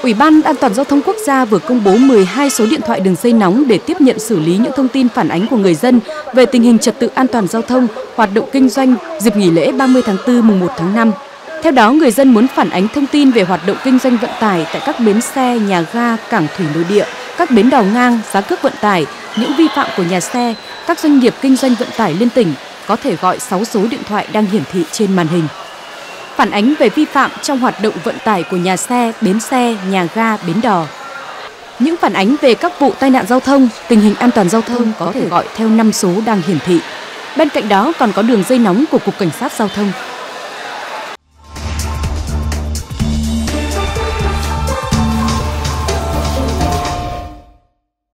Ủy ban An toàn giao thông quốc gia vừa công bố 12 số điện thoại đường dây nóng để tiếp nhận xử lý những thông tin phản ánh của người dân về tình hình trật tự an toàn giao thông, hoạt động kinh doanh dịp nghỉ lễ 30 tháng 4 mùng 1 tháng 5. Theo đó, người dân muốn phản ánh thông tin về hoạt động kinh doanh vận tải tại các bến xe, nhà ga, cảng thủy nội địa, các bến đò ngang, giá cước vận tải, những vi phạm của nhà xe, các doanh nghiệp kinh doanh vận tải liên tỉnh có thể gọi 6 số điện thoại đang hiển thị trên màn hình. Phản ánh về vi phạm trong hoạt động vận tải của nhà xe, bến xe, nhà ga, bến đò. Những phản ánh về các vụ tai nạn giao thông, tình hình an toàn giao thông có thể gọi theo 5 số đang hiển thị. Bên cạnh đó còn có đường dây nóng của Cục Cảnh sát Giao thông